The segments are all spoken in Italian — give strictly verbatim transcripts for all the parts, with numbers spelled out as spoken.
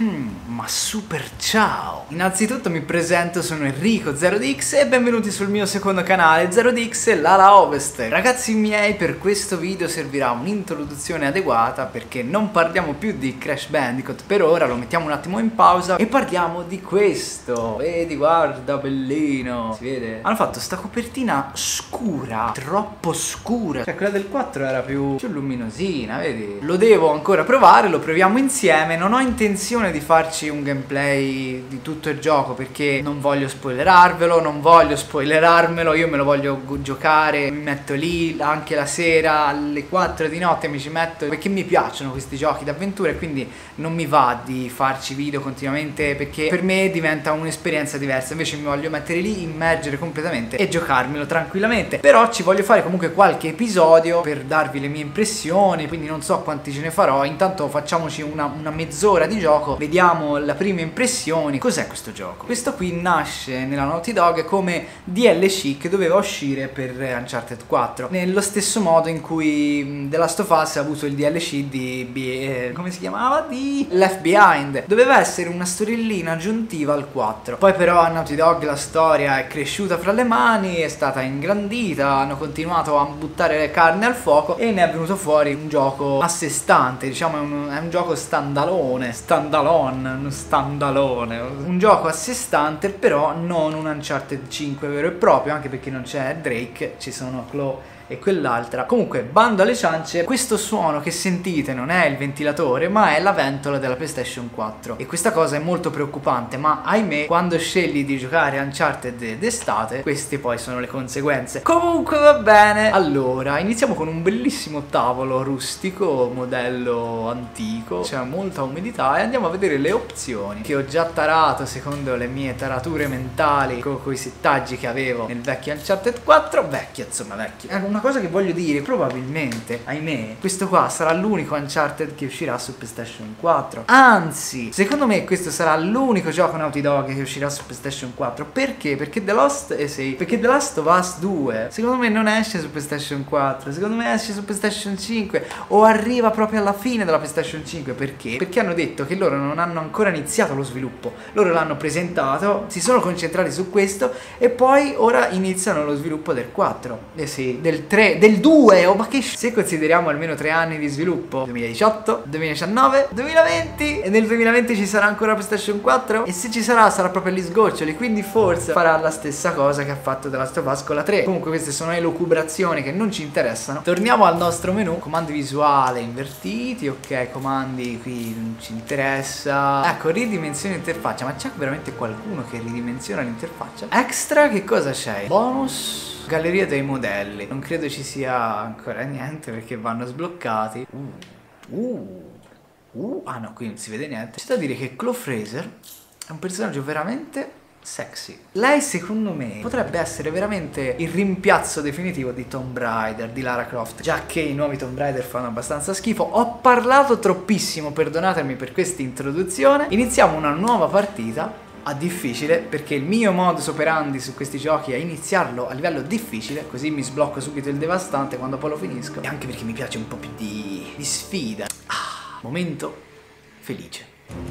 Hmm, ma super ciao! Innanzitutto mi presento, sono Enrico zero D X e benvenuti sul mio secondo canale zero D X l'ala ovest. Ragazzi miei, per questo video servirà un'introduzione adeguata perché non parliamo più di Crash Bandicoot per ora, lo mettiamo un attimo in pausa e parliamo di questo. Vedi, guarda, bellino, si vede? Hanno fatto sta copertina scura, troppo scura, cioè quella del quattro era più, più luminosina, vedi? Lo devo ancora provare, lo proviamo insieme, non ho intenzione di farci un gameplay di tutto il gioco perché non voglio spoilerarvelo, non voglio spoilerarmelo, io me lo voglio giocare, mi metto lì anche la sera alle quattro di notte, mi ci metto perché mi piacciono questi giochi d'avventura e quindi non mi va di farci video continuamente perché per me diventa un'esperienza diversa, invece mi voglio mettere lì, immergere completamente e giocarmelo tranquillamente. Però ci voglio fare comunque qualche episodio per darvi le mie impressioni, quindi non so quanti ce ne farò, intanto facciamoci una, una mezz'ora di gioco. Vediamo le prime impressioni. Cos'è questo gioco? Questo qui nasce nella Naughty Dog come D L C che doveva uscire per Uncharted quattro, nello stesso modo in cui The Last of Us ha avuto il D L C di eh, come si chiamava? Di Left Behind. Doveva essere una storiellina aggiuntiva al quattro. Poi però a Naughty Dog la storia è cresciuta fra le mani, è stata ingrandita, hanno continuato a buttare carne al fuoco e ne è venuto fuori un gioco a sé stante, diciamo è un, è un gioco standalone, standalone Standalone, standalone, un gioco a sé stante, però non un Uncharted cinque vero e proprio, anche perché non c'è Drake, ci sono Chloe e quell'altra. Comunque, bando alle ciance, questo suono che sentite non è il ventilatore ma è la ventola della PlayStation quattro e questa cosa è molto preoccupante, ma ahimè quando scegli di giocare Uncharted d'estate queste poi sono le conseguenze. Comunque va bene, allora iniziamo con un bellissimo tavolo rustico modello antico, c'è molta umidità e andiamo a vedere le opzioni che ho già tarato secondo le mie tarature mentali con quei settaggi che avevo nel vecchio Uncharted quattro, vecchio insomma vecchio. Una cosa che voglio dire, probabilmente, ahimè, questo qua sarà l'unico Uncharted che uscirà su PlayStation quattro. Anzi, secondo me questo sarà l'unico gioco Naughty Dog che uscirà su PlayStation quattro. Perché? Perché The Lost, eh sì, perché The Last of Us due secondo me non esce su PlayStation quattro, secondo me esce su PlayStation cinque o arriva proprio alla fine della PlayStation cinque. Perché? Perché hanno detto che loro non hanno ancora iniziato lo sviluppo, loro l'hanno presentato, si sono concentrati su questo e poi ora iniziano lo sviluppo del quattro, eh sì, del tre, del due, oh ma che se consideriamo almeno tre anni di sviluppo, duemiladiciotto, duemiladiciannove, duemilaventi e nel duemilaventi ci sarà ancora PlayStation quattro e se ci sarà sarà proprio agli sgoccioli, quindi forse farà la stessa cosa che ha fatto The Last of Us con la tre. Comunque queste sono elucubrazioni che non ci interessano. Torniamo al nostro menu, comandi visuale invertiti, ok, comandi qui non ci interessa. Ecco, ridimensione interfaccia, ma c'è veramente qualcuno che ridimensiona l'interfaccia? Extra, che cosa c'è? Bonus, galleria dei modelli. Non credo ci sia ancora niente perché vanno sbloccati. Uh, uh, uh. Ah no, qui non si vede niente. C'è da dire che Chloe Fraser è un personaggio veramente sexy. Lei secondo me potrebbe essere veramente il rimpiazzo definitivo di Tomb Raider, di Lara Croft, già che i nuovi Tomb Raider fanno abbastanza schifo. Ho parlato troppissimo, perdonatemi per questa introduzione. Iniziamo una nuova partita a difficile perché il mio modus operandi su questi giochi è iniziarlo a livello difficile, così mi sblocco subito il devastante quando poi lo finisco, e anche perché mi piace un po' più di, di sfida. Ah, momento felice.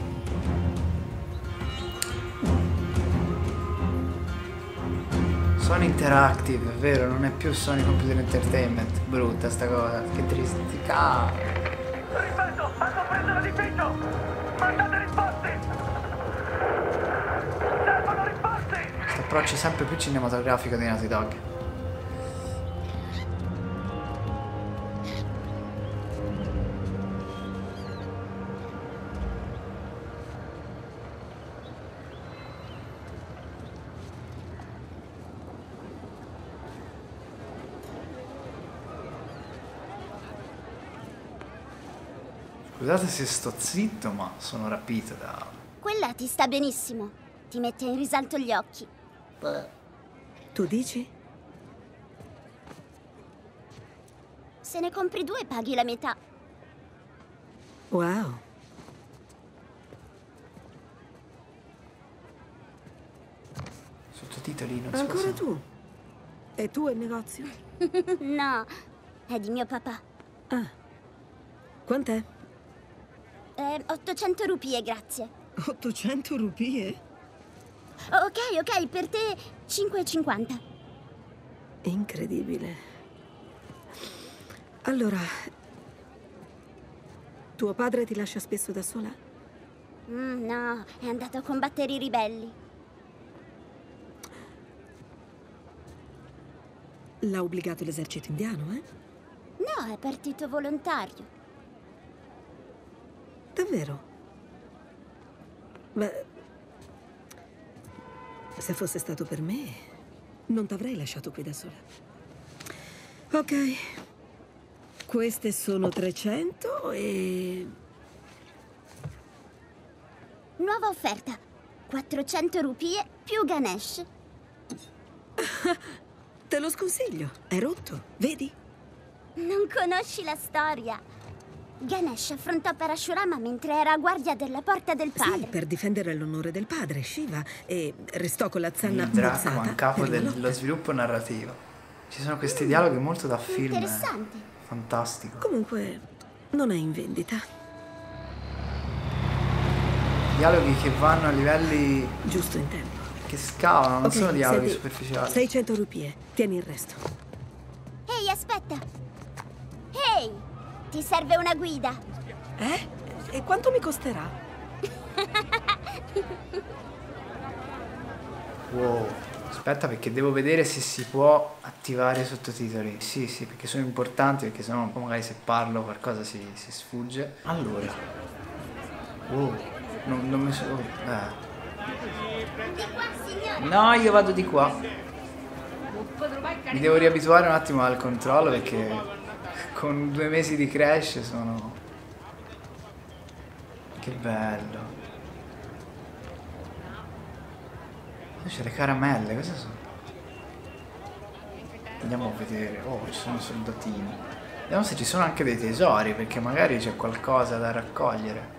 Sony Interactive, è vero, non è più Sony Computer Entertainment. Brutta sta cosa, che triste. Cavolo. Ripeto, hanno preso l'edificio! Mandate risposte! Servono risposte! Questo approccio sempre più cinematografico di Naughty Dog. Scusate se sto zitto, ma sono rapito da... Quella ti sta benissimo. Ti mette in risalto gli occhi. Beh. Tu dici? Se ne compri due paghi la metà. Wow. Sottotitoli non si Ancora possono... tu? E tu il negozio? No, è di mio papà. Ah. Quant'è? Eh, ottocento rupie, grazie. ottocento rupie? Ok, ok, per te cinque e cinquanta. Incredibile. Allora, tuo padre ti lascia spesso da sola? Mm, no, è andato a combattere i ribelli. L'ha obbligato l'esercito indiano, eh? No, è partito volontario. Davvero? Beh, se fosse stato per me, non t'avrei lasciato qui da sola. Ok. Queste sono trecento e... Nuova offerta. quattrocento rupie più Ganesh. Te lo sconsiglio. È rotto, vedi? Non conosci la storia. Ganesh affrontò Parashurama mentre era a guardia della porta del padre. Sì, per difendere l'onore del padre, Shiva, e restò con la zanna Il Draco mozzata a capo per la dello lotta. sviluppo narrativo. Ci sono questi dialoghi molto da film. Interessante. Fantastico. Comunque, non è in vendita. Dialoghi che vanno a livelli Giusto in tempo. che scavano, non Ok, sono dialoghi senti, superficiali. seicento rupie, tieni il resto. Ehi, aspetta. Ehi, ti serve una guida. Eh? E quanto mi costerà? Wow. Aspetta, perché devo vedere se si può attivare i sottotitoli. Sì, sì, perché sono importanti, perché sennò magari se parlo qualcosa si, si sfugge. Allora. Wow. Non, non mi sono... Eh. Di qua, signore. No, io vado di qua. Mi devo riabituare un attimo al controllo perché con due mesi di crash sono... Che bello. C'è le caramelle, cosa sono? Andiamo a vedere. Oh, ci sono soldatini. Vediamo se ci sono anche dei tesori, perché magari c'è qualcosa da raccogliere.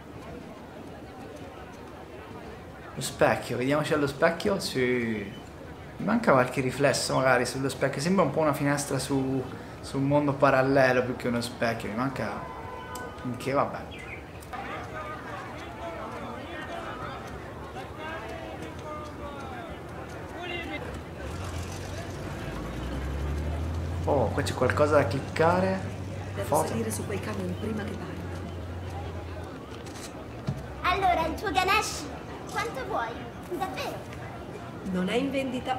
Lo specchio, vediamoci allo specchio. Sì. Mi manca qualche riflesso magari sullo specchio. Sembra un po' una finestra su, su un mondo parallelo più che uno specchio. Mi manca... Che vabbè. Oh, qua c'è qualcosa da cliccare. Devo Foto. salire su quel camion prima che parta. Allora, il tuo Ganesh, quanto vuoi? Davvero? Non è in vendita.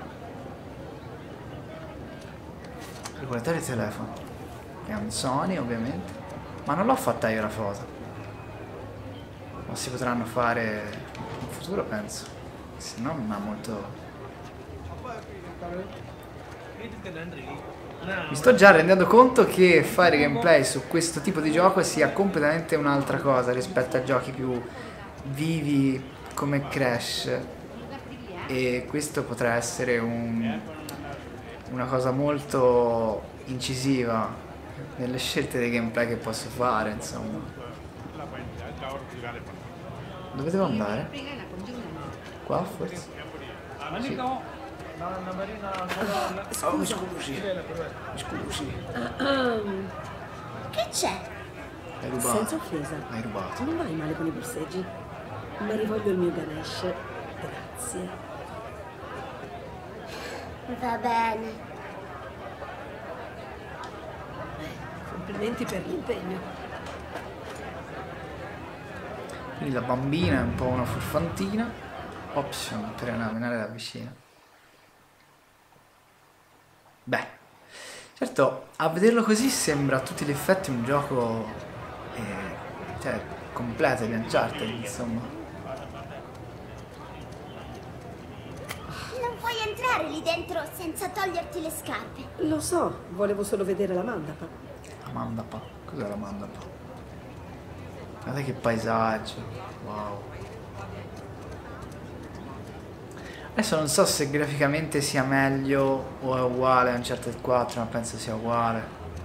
Regolatore di telefono. È un Sony, ovviamente. Ma non l'ho fatta io la foto. Ma si potranno fare in futuro, penso. Se no non ha molto... Mi sto già rendendo conto che fare gameplay su questo tipo di gioco sia completamente un'altra cosa rispetto a giochi più vivi come Crash, e questo potrà essere un, una cosa molto incisiva nelle scelte dei gameplay che posso fare, insomma. Dove devo andare? Qua forse? Sì. Oh, mi scusi. Mi scusi. Che c'è? Hai rubato. Senza offesa. Hai rubato. Non vai male con i borseggi. Ma rivoglio il mio Ganesh. Grazie. Va bene. Complimenti per l'impegno. Quindi la bambina è un po' una furfantina. Option per esaminare da vicino. Beh, certo, a vederlo così sembra a tutti gli effetti un gioco eh, cioè, completo di Uncharted, insomma. Non puoi entrare lì dentro senza toglierti le scarpe. Lo so, volevo solo vedere la mandapa. La mandapa. Cos'è la mandapa? Guarda che paesaggio. Wow. Adesso non so se graficamente sia meglio o è uguale a Uncharted quattro, ma penso sia uguale.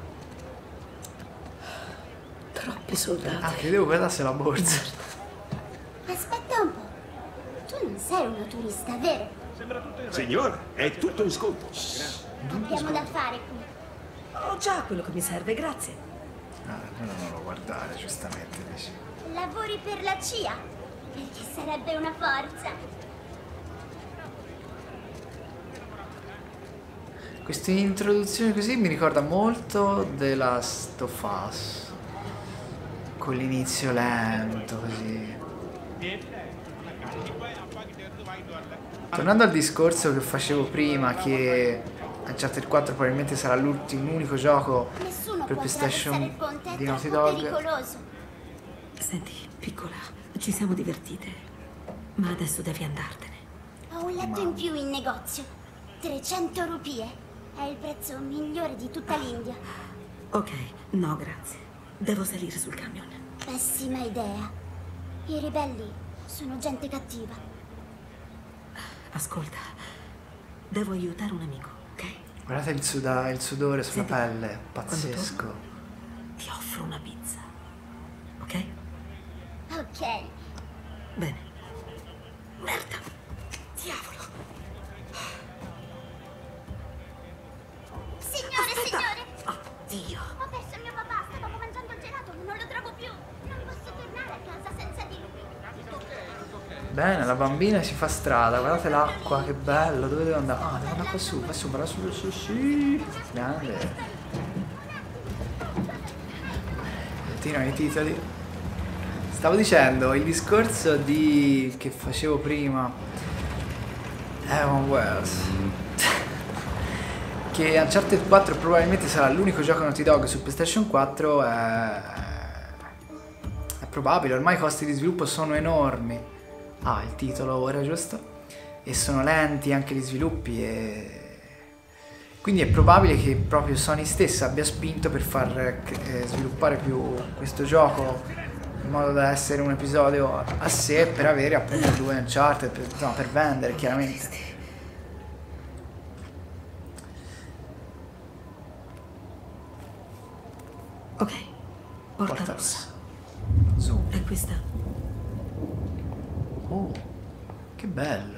Troppi soldati. Ah, credevo guardasse la borsa. Aspetta un po'. Tu non sei una turista, vero? Signora, è tutto in sconto. Abbiamo da fare qui. Ho già quello che mi serve, grazie. Ah, allora non lo guardare, giustamente dici. Lavori per la C I A? Perché sarebbe una forza. Questa introduzione così mi ricorda molto The Last of Us, con l'inizio lento così. Tornando al discorso che facevo prima, che Uncharted quattro probabilmente sarà l'ultimo unico gioco Nessuno per può PlayStation attraversare il ponte, è di Naughty troppo Dog. pericoloso. Senti, piccola, ci siamo divertite, ma adesso devi andartene. Ho un letto in più in negozio. trecento rupie. È il prezzo migliore di tutta l'India. Ok, no grazie. Devo salire sul camion. Pessima idea. I ribelli sono gente cattiva. Ascolta, devo aiutare un amico, ok? Guardate il, suda- il sudore sulla Senti, pelle, quando pazzesco. torno, ti offro una pizza, ok? Ok. Bene. Merda! Diavolo! Signore, Aspetta! signore! Oddio! Ho perso mio papà, stavo mangiando il gelato, non lo trovo più. Non posso tornare a casa senza di lui. Bene, la bambina si fa strada, guardate l'acqua, che bello, dove devo andare? Ah, devo andare qua su, qua su, qua su, su, sì. Grande. Continuano i titoli. Stavo dicendo, il discorso di che facevo prima, Evan Wells, che Uncharted quattro probabilmente sarà l'unico gioco Naughty Dog su PlayStation quattro, è, è probabile, ormai i costi di sviluppo sono enormi. Ah, il titolo ora, giusto? E sono lenti anche gli sviluppi e... Quindi è probabile che proprio Sony stessa abbia spinto per far eh, sviluppare più questo gioco in modo da essere un episodio a sé, per avere appunto due Uncharted, per, insomma, per vendere chiaramente. Ok, porta Porta rossa. Zoom. E questa? Oh, che bello.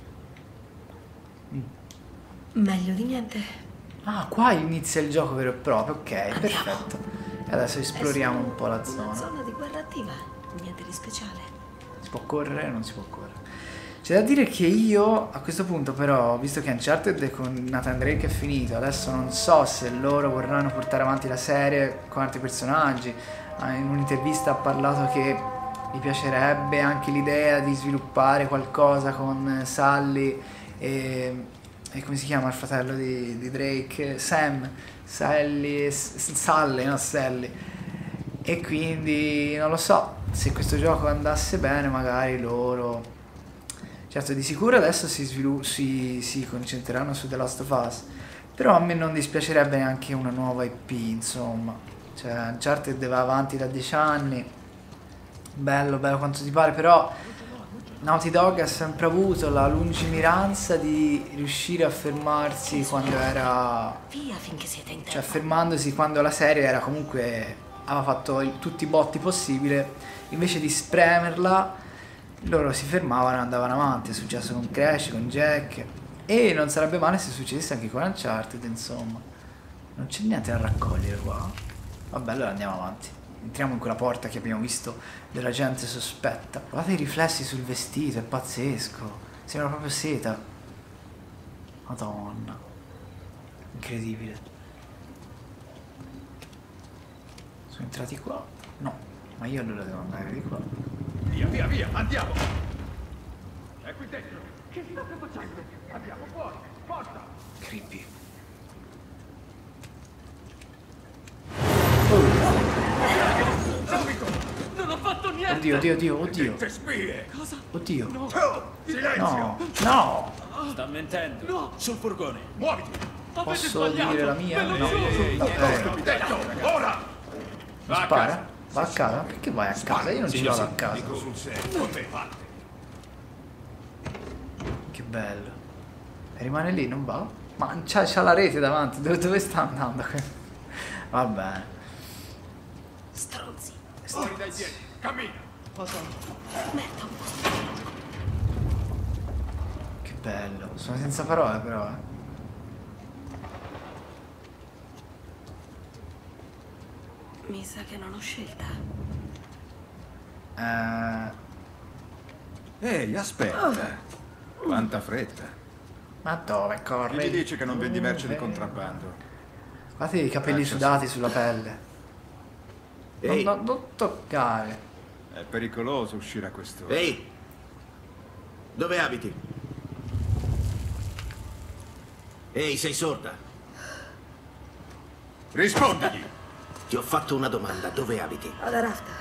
Meglio di niente. Ah, qua inizia il gioco vero e proprio, ok, Andiamo. perfetto. E adesso esploriamo un po' la Una zona. zona di guerra attiva, niente di speciale. Si può correre o non si può correre? C'è da dire che io a questo punto però, visto che Uncharted con Nathan Drake è finito, adesso non so se loro vorranno portare avanti la serie con altri personaggi. In un'intervista ha parlato che gli piacerebbe anche l'idea di sviluppare qualcosa con Sully e, e come si chiama il fratello di, di Drake? Sam, Sally, Sully, no Sally. E quindi non lo so, se questo gioco andasse bene magari loro... Certo, di sicuro adesso si, svilu- si, si concentreranno su The Last of Us, però a me non dispiacerebbe neanche una nuova I P, insomma. Cioè, Uncharted va avanti da dieci anni, bello, bello quanto ti pare, però Naughty Dog ha sempre avuto la lungimiranza di riuscire a fermarsi quando era... Via finché siete in tempo. Cioè, fermandosi quando la serie era comunque... aveva fatto il- tutti i botti possibile, invece di spremerla... loro si fermavano e andavano avanti. È successo con Crash, con Jack, e non sarebbe male se succedesse anche con Uncharted, insomma. Non c'è niente da raccogliere qua. Vabbè, allora andiamo avanti. Entriamo in quella porta che abbiamo visto della gente sospetta. Guardate i riflessi sul vestito, è pazzesco. Sembra proprio seta. Madonna. Incredibile. Sono entrati qua? No, ma io allora devo andare di qua. Via, via, via, andiamo! È qui dentro! Che state facendo? Andiamo fuori! Forza! Creepy. Subito! Non ho fatto niente! Oddio, oddio, oddio, oddio. Te spie! Cosa? Oddio. Oh, silenzio! No, no. Sta mentendo. No! Sul furgone. Muoviti! Avete Posso sbagliato! dire la mia? Ve lo No. giuro! Ho detto, ora! Non spara? Va a casa? Perché vai a casa? Io non ci vado a casa. Dico sul serio, con me parte. Che bello. E rimane lì, non va? Ma c'ha, c'ha la rete davanti, dove, dove sta andando? Va bene. Stronzi. Fuori dai piedi, cammina! Merda, un posto. Che bello. Sono senza parole però, eh. Mi sa che non ho scelta. Eh, Ehi, aspetta. Quanta fretta. Ma dove Chi corre? gli dice che non vendi merce di Dove? contrabbando? Guardate i capelli Caccia sudati sulla pelle. Non, Ehi, non- non toccare. È pericoloso uscire a quest'ora. ehi, dove abiti? Ehi, sei sorda? Rispondagli! Ti ho fatto una domanda, dove abiti? Ad Arafta.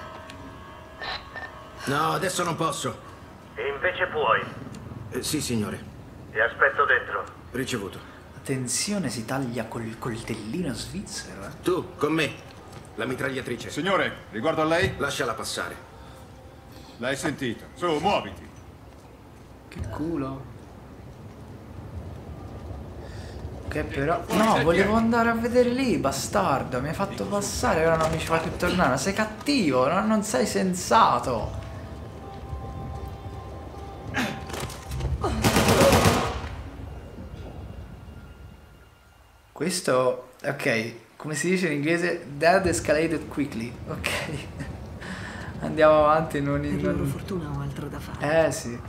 No, adesso non posso. E invece puoi. Eh, sì, signore, Ti aspetto dentro. ricevuto. Attenzione, si taglia col coltellino svizzero, eh. Tu, con me, la mitragliatrice. Signore, riguardo a lei, Lasciala passare. l'hai sentito. Su, muoviti. Che culo. Che però... No, volevo andare a vedere lì, bastardo. Mi hai fatto passare, ora non mi ci fa più tornare. Sei cattivo, no? Non sei sensato. Questo... Ok, come si dice in inglese? That escalated quickly. Ok. Andiamo avanti, non... Per in- loro non... fortuna ho altro da fare. Eh sì.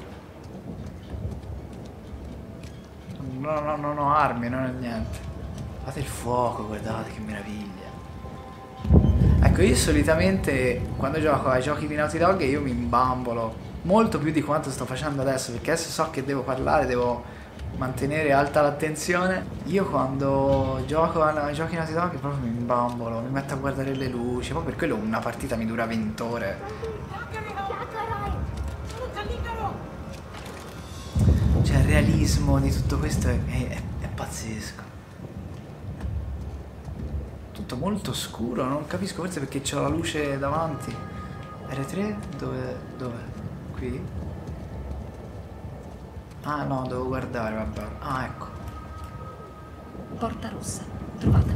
No, no, non ho armi, non ho niente. Guardate il fuoco, guardate che meraviglia. Ecco, io solitamente quando gioco ai giochi di Naughty Dog io mi imbambolo molto più di quanto sto facendo adesso, perché adesso so che devo parlare, devo mantenere alta l'attenzione. Io quando gioco ai giochi di Naughty Dog proprio mi imbambolo, mi metto a guardare le luci, poi per quello una partita mi dura venti ore. Cioè il realismo di tutto questo è, è- è pazzesco. Tutto molto scuro, non capisco, forse perché c'ho la luce davanti. R tre? Dove? Dove? Qui? Ah no, devo guardare, vabbè. Ah, ecco. Porta rossa, trovata.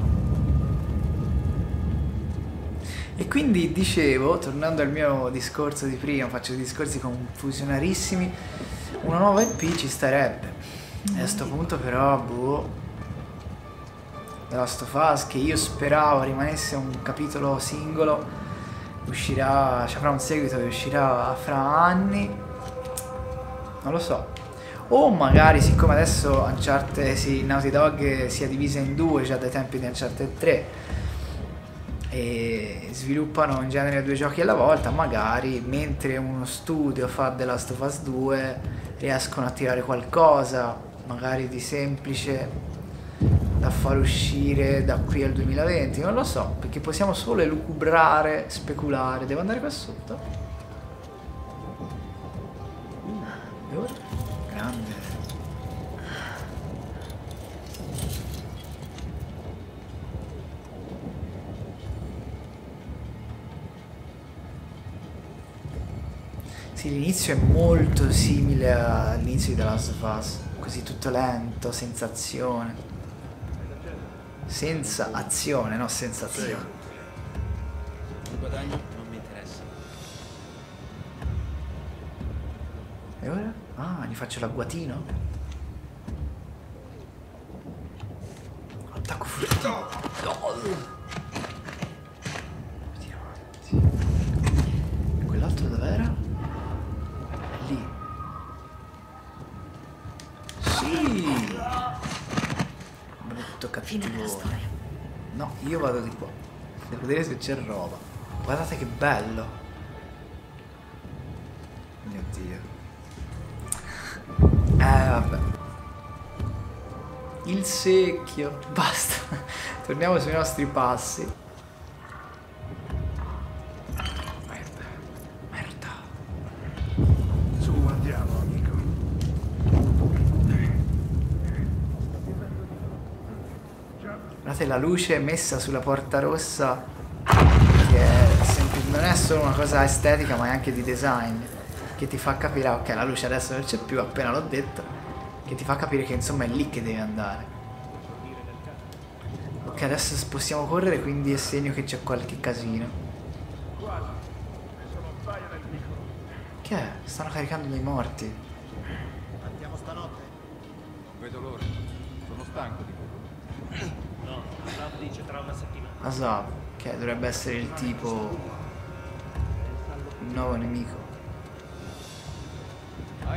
E quindi dicevo, tornando al mio discorso di prima, faccio discorsi confusionarissimi, una nuova E P ci starebbe. E a sto punto però, boh, The Last of Us, che io speravo rimanesse un capitolo singolo, uscirà, ci avrà un seguito che uscirà fra anni, non lo so. O magari, siccome adesso Uncharted, sì, Naughty Dog si è divisa in due già dai tempi di Uncharted tre e sviluppano in genere due giochi alla volta, magari mentre uno studio fa The Last of Us due riescono a tirare qualcosa magari di semplice da far uscire da qui al duemilaventi, non lo so, perché possiamo solo elucubrare, speculare. Devo andare qua sotto? Uh, e ora? Grande. Sì, l'inizio è molto simile all'inizio di The Last of Us, così tutto lento, senza azione. Senza azione, no sensazione. Il guadagno non mi interessa. E ora? Ah, gli faccio l'agguatino. Attacco furtivo. Tiro avanti. E quell'altro dov'era? È lì. Sì! Brutto cattivone. No, io vado di qua. Devo vedere se c'è roba. Guardate che bello. Mio Dio. Eh vabbè. Il secchio. Basta. Torniamo sui nostri passi. Merda. Merda. Su, andiamo, amico. Guardate la luce messa sulla porta rossa, che è sempre- non è solo una cosa estetica ma è anche di design, che ti fa capire, ah, ok, la luce adesso non c'è più, appena l'ho detto, che ti fa capire che insomma è lì che devi andare. Ok, adesso possiamo correre, quindi è segno che c'è qualche casino. Che è? Stanno caricando dei morti. Partiamo stanotte. Non vedo l'ora. Sono stanco di quello. No, Asaf dice tra una settimana. Asaf, che dovrebbe essere il tipo, il nuovo nemico.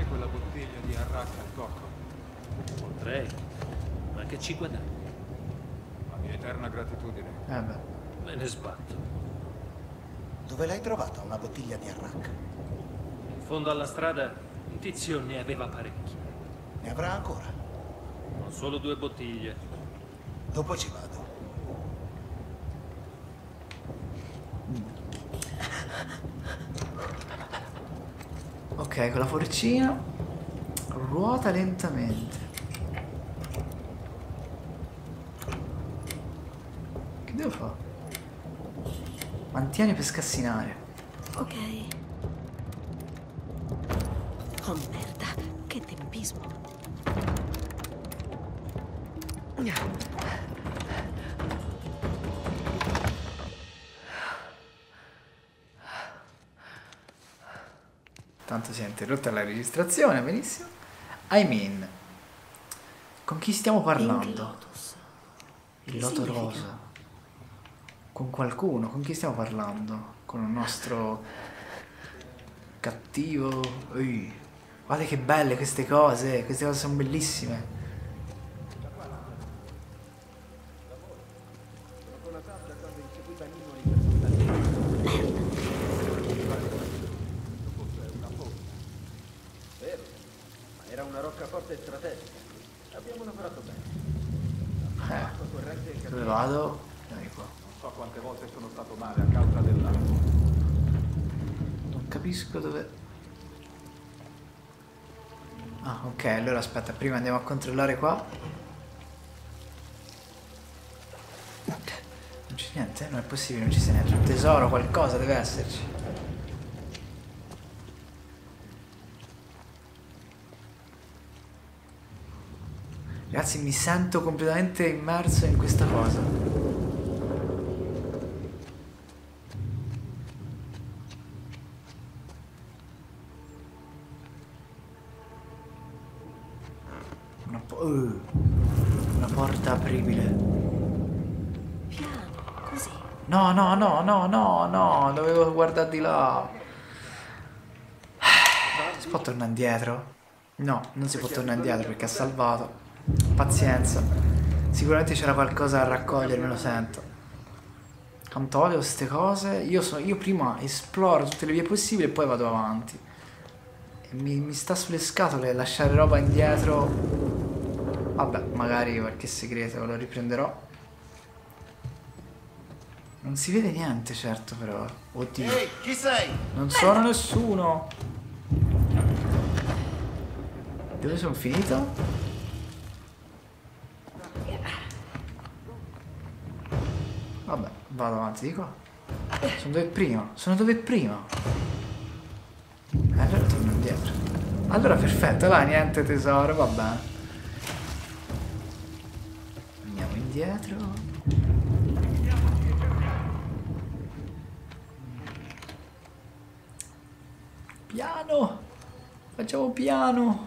quella bottiglia di arracca al cocco? Potrei, ma che ci guadagni? La mia eterna gratitudine. Eh beh. Me ne sbatto. Dove l'hai trovata una bottiglia di arracca? In fondo alla strada, un tizio ne aveva parecchi. Ne avrà ancora? Non solo due bottiglie. Dopo ci vado. Ok, con la forcina ruota lentamente. Che devo fare? Mantieni per scassinare. Ok. Oh merda, che tempismo. Tanto si è interrotta la registrazione, benissimo. I mean, con chi stiamo parlando? Pink Lotus. Il Che loto significa? rosa. Con qualcuno, con chi stiamo parlando? Con un nostro cattivo. Ui. Guarda che belle queste cose, queste cose sono bellissime. Era una roccaforte strategica. Abbiamo lavorato bene. Eh, dove vado? Dai qua. Non so quante volte sono stato male a causa dell'acqua. Non capisco dove. Ah, ok, allora aspetta, prima andiamo a controllare qua. Non c'è niente, non è possibile, non ci sia niente. Un tesoro, qualcosa deve esserci. Ragazzi, mi sento completamente immerso in questa cosa. Una, po uh, una porta apribile. Piano, così. No, no, no, no, no, no, dovevo guardare di là. Si può tornare indietro? No, non si può tornare indietro perché ha salvato. Pazienza. Sicuramente c'era qualcosa da raccogliere, me lo sento. Quanto odio queste cose. Io, so, io prima esploro tutte le vie possibili e poi vado avanti. E mi, mi sta sulle scatole lasciare roba indietro. Vabbè, magari qualche segreto lo riprenderò. Non si vede niente, certo, però. Oddio. Ehi, chi sei? Non sono nessuno. Dove sono finito? Vabbè, vado avanti di qua. Sono dove prima. Sono dove prima. Allora torno indietro. Allora perfetto, là niente tesoro, va bene. Andiamo indietro. Piano. Facciamo piano.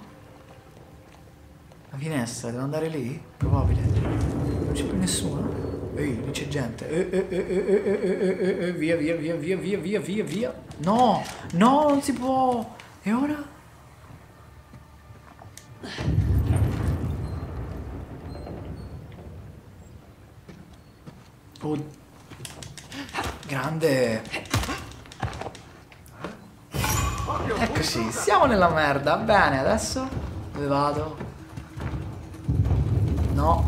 La finestra, devo andare lì? Probabile. Non c'è più nessuno. Ehi, lì c'è gente. Eh, eh, eh, eh, eh, eh, eh, eh, via, via, via, via, via, via, via, via. No, no, non si può. E ora? Oh. Grande. Eccoci, siamo nella merda. Bene, adesso dove vado? No.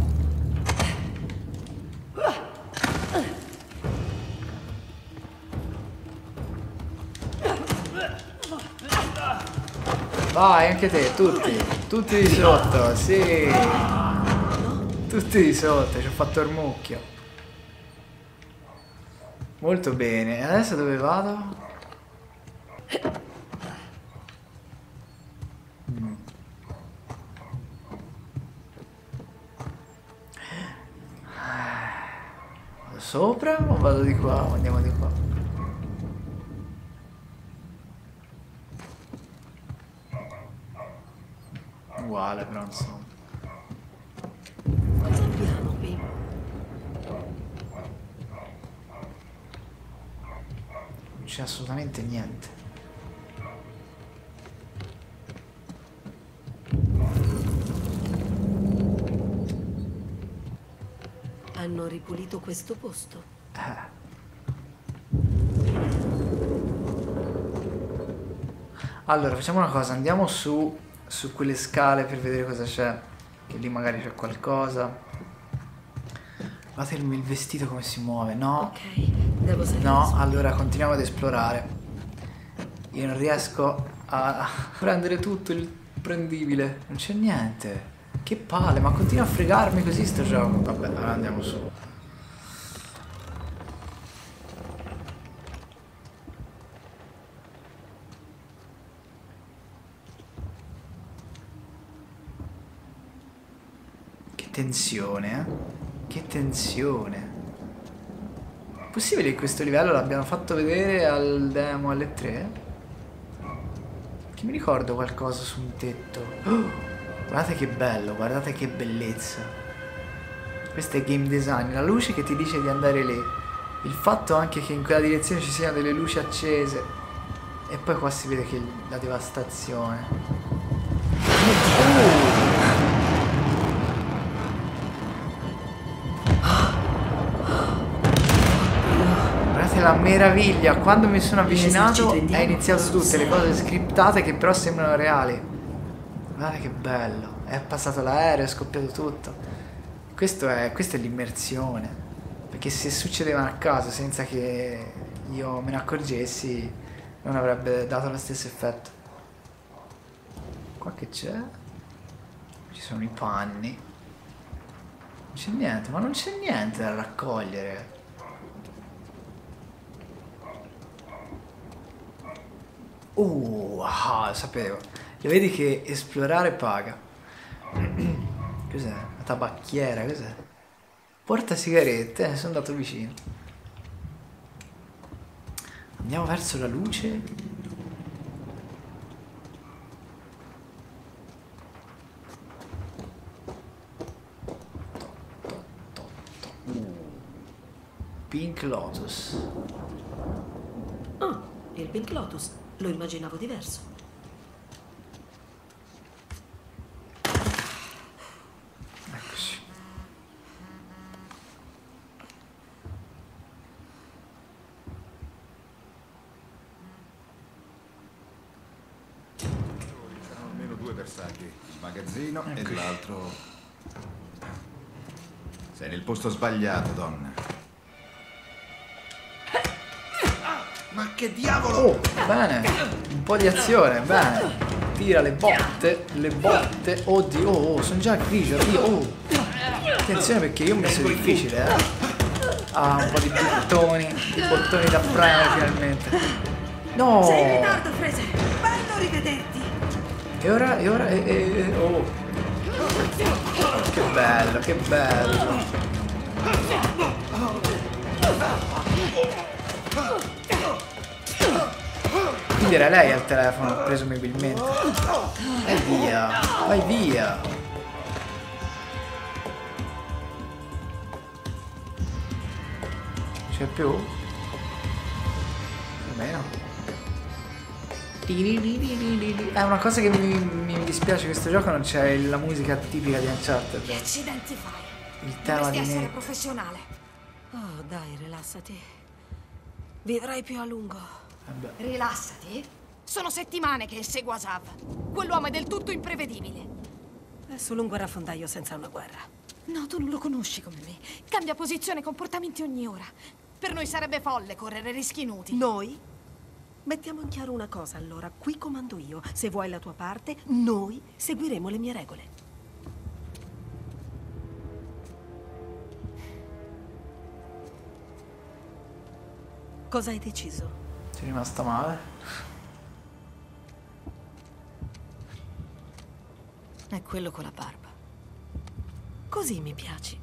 Vai, anche te, tutti. Tutti di sotto, sì. Tutti di sotto, ci ho fatto il mucchio. Molto bene. Adesso dove vado? Mm. Vado sopra o vado di qua? Andiamo di qua. Uguale però insomma. Cosa abbiamo qui? Non c'è assolutamente niente. Hanno ripulito questo posto. Eh. Allora, facciamo una cosa, andiamo su, su quelle scale per vedere cosa c'è. Che lì magari c'è qualcosa. Guardate il, il vestito come si muove, no? Ok, devo salire. No, allora continuiamo ad esplorare. Io non riesco a prendere tutto il prendibile. Non c'è niente. Che palle, ma continua a fregarmi così sto gioco. Vabbè, allora andiamo su. Che tensione, eh? Che tensione. Possibile che questo livello l'abbiamo fatto vedere al demo alle tre? Che mi ricordo qualcosa su un tetto. Oh, guardate che bello, guardate che bellezza. Questo è game design, la luce che ti dice di andare lì. Il fatto anche che in quella direzione ci siano delle luci accese. E poi qua si vede che la devastazione. Oh. La meraviglia, quando mi sono avvicinato è iniziato tutte le cose scriptate che però sembrano reali. Guarda che bello, è passato l'aereo, è scoppiato tutto. Questo è, questa è l'immersione, perché se succedeva a caso senza che io me ne accorgessi non avrebbe dato lo stesso effetto. Qua che c'è? Ci sono i panni. Non c'è niente, ma non c'è niente da raccogliere. Uh, ah, lo sapevo. Lo vedi che esplorare paga. Cos'è? La tabacchiera, cos'è? Porta sigarette, eh, sono andato vicino. Andiamo verso la luce. Pink Lotus. Ah, il Pink Lotus. Lo immaginavo diverso. Eccoci. Saranno almeno due bersagli. Il magazzino Eccoci. e l'altro... Sei nel posto sbagliato, donna. Ma che diavolo! Oh, bene. Un po' di azione, bene. Tira le botte, le botte. Oddio, oh, oh, sono già grigio, oddio, oh. Attenzione perché io ho messo difficile, eh. Ah, un po' di bottoni, di bottoni da premere finalmente. No! Sei in ritardo, Fraser. Bello rivederti. E ora, e ora, e, e, e oh. Che bello, che bello. Quindi era lei al telefono, presumibilmente. E via, vai via. C'è più? Almeno. È una cosa che mi, mi dispiace, questo gioco non c'è la musica tipica di Uncharted. Che accidenti fai? Il tema di essere Nate. professionale. Oh, dai, rilassati. Vivrai più a lungo. Vabbè. Rilassati. Sono settimane che seguo Asav. Quell'uomo è del tutto imprevedibile. È solo un guerrafondaio senza una guerra. No, tu non lo conosci come me. Cambia posizione e comportamenti ogni ora. Per noi sarebbe folle correre rischi inutili. Noi? Mettiamo in chiaro una cosa, allora. Qui comando io. Se vuoi la tua parte, noi seguiremo le mie regole. Cosa hai deciso? Ti è rimasta male? È quello con la barba. Così mi piaci.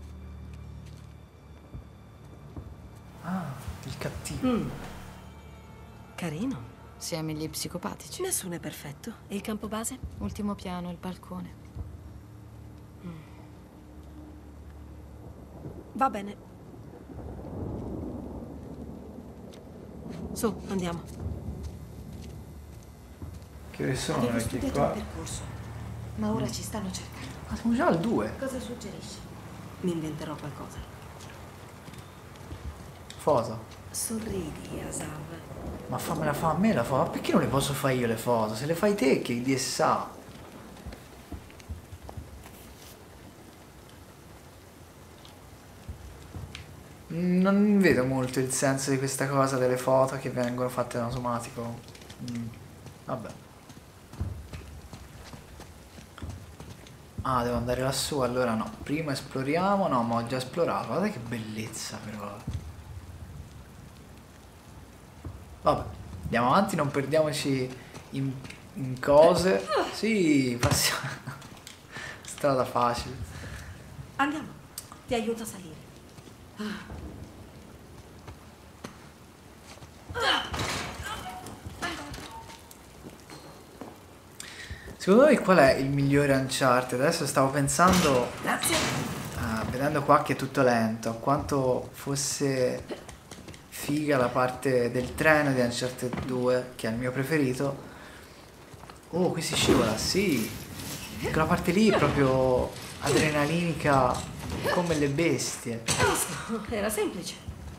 Ah, il cattivo. Mm. Carino. Siamo gli psicopatici. Nessuno è perfetto. E il campo base? Ultimo piano, il balcone. Mm. Va bene. Su, andiamo. Che ore sono Avevo vecchi studiato qua? un percorso, ma ora ci stanno cercando. Ma siamo già al due. Cosa suggerisci? Mi inventerò qualcosa. foto. Sorridi, Asav. Ma fammela fa a me la foto. Ma perché non le posso fare io le foto? Se le fai te, che di sa. Non vedo molto il senso di questa cosa delle foto che vengono fatte in automatico. Mm. Vabbè. Ah, devo andare lassù, allora no. Prima esploriamo. No, ma ho già esplorato. Guarda che bellezza però. Vabbè, andiamo avanti, non perdiamoci in, in cose. Sì, passiamo. Strada facile. Andiamo, ti aiuto a salire. Secondo voi qual è il migliore Uncharted? Adesso stavo pensando, Grazie. ah, vedendo qua che è tutto lento, quanto fosse figa la parte del treno di Uncharted due, che è il mio preferito. Oh, qui si scivola, sì. Quella parte lì è proprio adrenalinica come le bestie. Visto, era semplice.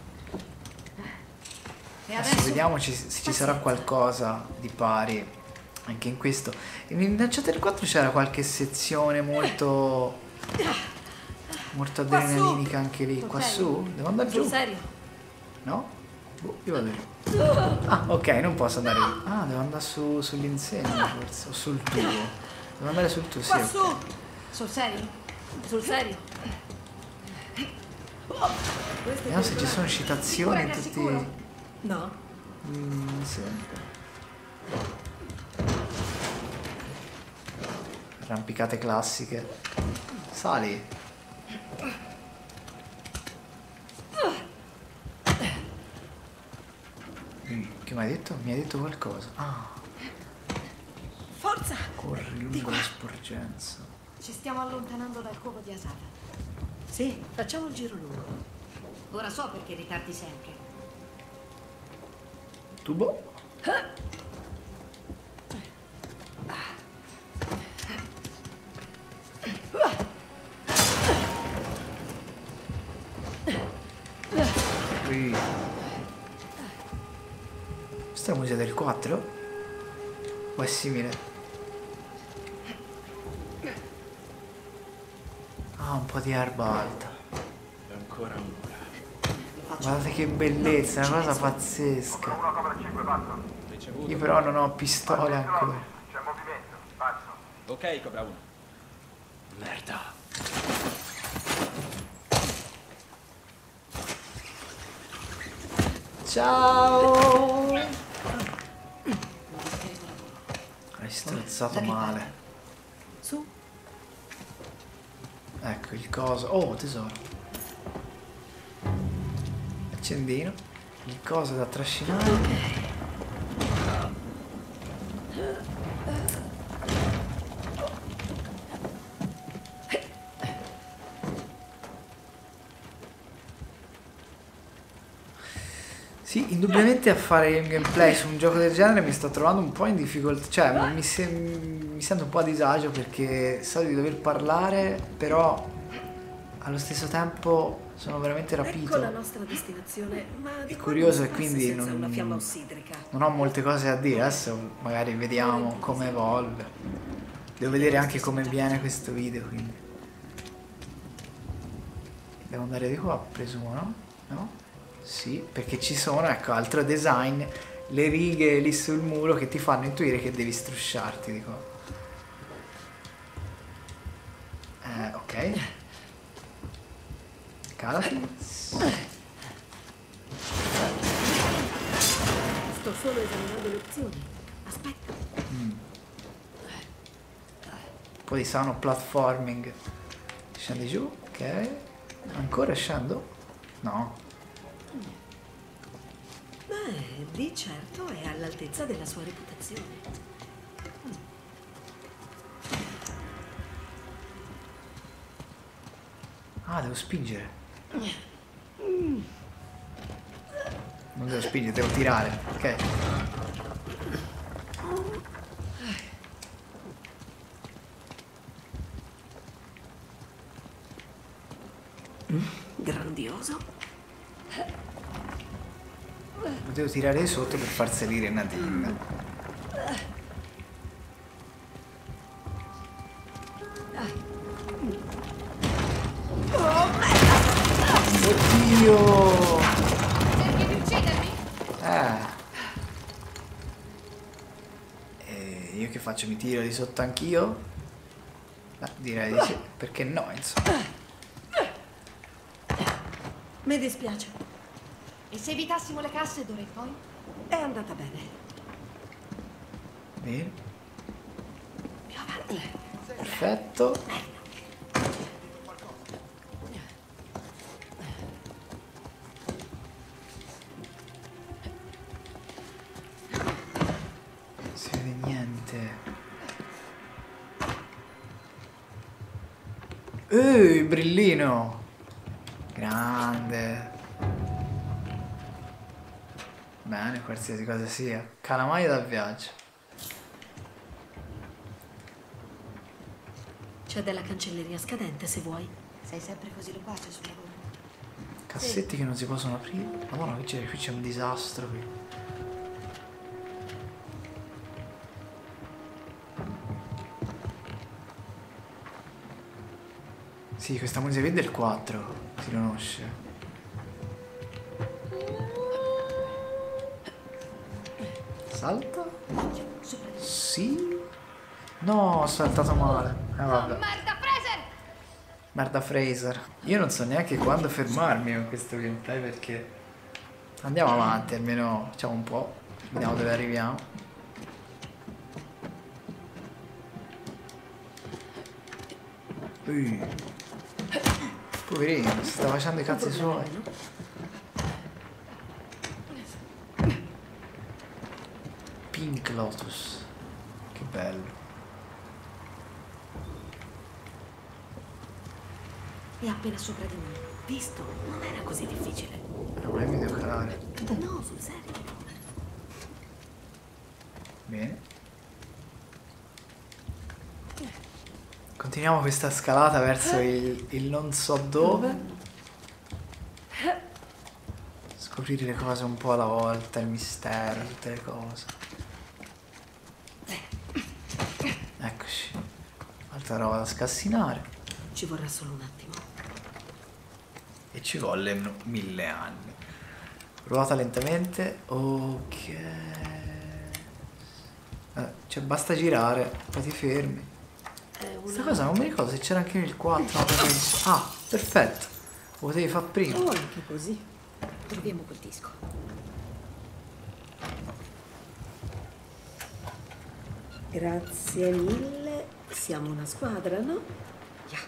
E Adesso adesso vediamo ci- se ci sarà qualcosa di pari anche in questo. In Uncharted quattro c'era qualche sezione molto molto adrenalinica anche lì. Qua su? Devo andare giù? Sul serio? No? Boh, io vado giù. Ah, ok, non posso andare lì. Ah, devo andare su, sull'insegna forse, o sul tubo. Devo andare sul tubo, sì. qua ok. su. Sul serio? Sul serio? Vediamo se ci sono citazioni in Sicura che è tutti. sicuro? No. Mm, sì. Arrampicate classiche. Sali. Mm, che mi hai detto? Mi hai detto qualcosa? Ah, Forza! corri lungo la sporgenza. Ci stiamo allontanando dal covo di Asav. Sì, facciamo il giro lungo. Ora so perché ritardi sempre. Tubo? Qui. Questa è la musica del quattro? O è simile? Ah, un po' di erba alta. E ancora un'ora. Guardate che bellezza, è una cosa pazzesca. Io però non ho pistole ancora. C'è movimento, passo. Ok, Cobra uno. Merda. Ciao! Hai strozzato male. Su. Ecco il coso. Oh, tesoro. Accendino. Il coso da trascinare. Sì, indubbiamente a fare il gameplay su un gioco del genere mi sto trovando un po' in difficoltà, cioè mi, se- mi sento un po' a disagio perché so di dover parlare, però allo stesso tempo sono veramente rapito. Ecco la nostra destinazione, ma di È qua curioso non e si quindi passa senza una fiamma non, ossidrica. non ho molte cose da dire, adesso magari vediamo come evolve. Devo vedere anche come viene questo video, quindi. Devo andare di qua, presumo, no? No? Sì, perché ci sono, ecco, altro design, le righe lì sul muro che ti fanno intuire che devi strusciarti di qua. Eh, ok. Calati. Sto solo esaminando le opzioni. Aspetta. Mm. Poi sono platforming. Scendi giù, ok. Ancora scendo? No. Beh, di certo è all'altezza della sua reputazione. Ah, devo spingere. Non devo spingere, devo tirare, ok. Grandioso. Potevo tirare di sotto per far salire Nadine. Oddio! Cerchi di uccidermi? Eh. E io che faccio? Mi tiro di sotto anch'io? Beh, direi di sì. Perché no, insomma. Mi dispiace. E se evitassimo le casse d'ora in poi? È andata bene. Bene. Più avanti. Perfetto. Si vede niente. Uh, brillino. Grande. Bene, qualsiasi cosa sia. Calamaio da viaggio. C'è della cancelleria scadente se vuoi. Sei sempre così loquace sul lavoro. Cassetti che non si possono aprire. Madonna, qui c'è, qui c'è un disastro qui. Sì, questa musica è del quattro, si conosce. Salta? Sì? No, ho saltato male. Eh vabbè. Oh, merda, Fraser! Merda Fraser. Io non so neanche quando fermarmi con questo gameplay perché... Andiamo avanti, almeno facciamo un po'. Vediamo dove arriviamo. Ui. Poverino, si sta facendo i cazzi suoi. Pink Lotus. Che bello. È appena sopra di noi. Visto? Non era così difficile. Non è videocalare. No, sul serio. Bene. Continuiamo questa scalata verso il, il non so dove. Scoprire le cose un po' alla volta, il mistero, tutte le cose. Eccoci. Altra roba da scassinare. Ci vorrà solo un attimo. E ci volle m- mille anni. Ruota lentamente. Ok. Eh, cioè basta girare, poi ti fermi. Questa cosa non mi ricordo se c'era anche nel quattro. Ah, perfetto. Lo potevi fare prima. Oh, anche così. Troviamo quel disco. Grazie mille. Siamo una squadra, no? Yeah.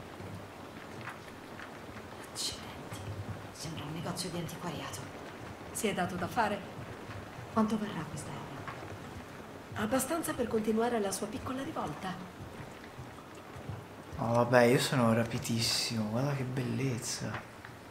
Accidenti. Sembra un negozio di antiquariato. Si è dato da fare? Quanto varrà questa erba? Abbastanza per continuare la sua piccola rivolta. Oh vabbè, io sono rapitissimo. Guarda che bellezza.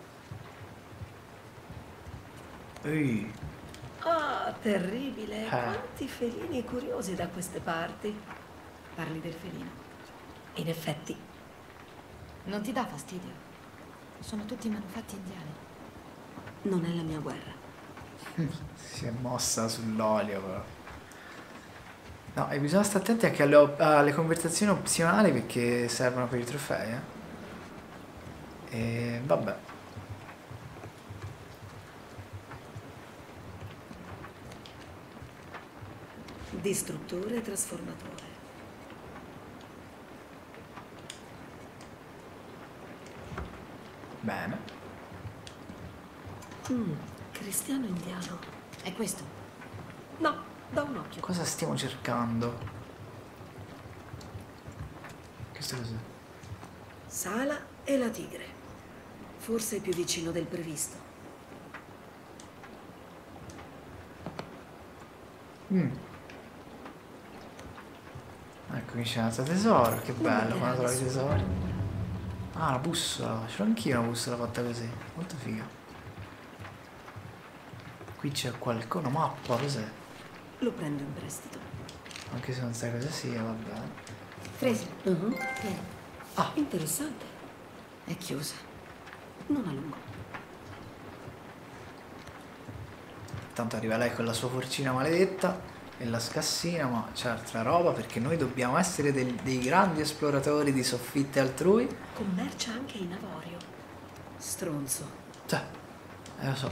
Ehi. Ah, terribile. Eh. Quanti felini curiosi da queste parti. Parli del felino. In effetti. Non ti dà fastidio? Sono tutti manufatti indiani. Non è la mia guerra. Si è mossa sull'olio però. No, e bisogna stare attenti anche alle, op- alle conversazioni opzionali perché servono per i trofei, eh. E vabbè. Distruttore e trasformatore. Bene. Mm, cristiano indiano. È questo? No, da un occhio. Cosa stiamo cercando? Questo cos'è? Sala e la tigre. Forse più vicino del previsto. Mm. Ecco qui c'è un altro tesoro, che bello quando trovi i tesori. Ah, la bussola, ce l'ho anch'io una bussola fatta così, molto figa. Qui c'è qualcosa, una mappa, cos'è? Lo prendo in prestito. Anche se non sai cosa sia, va bene. Fraser. Uh-huh. Tieni. Ah, Interessante. È chiusa. Non a lungo. Tanto arriva lei con la sua forcina maledetta e la scassina, ma c'è altra roba perché noi dobbiamo essere del, dei grandi esploratori di soffitte altrui. Commercia anche in avorio. Stronzo. Cioè, eh, lo so.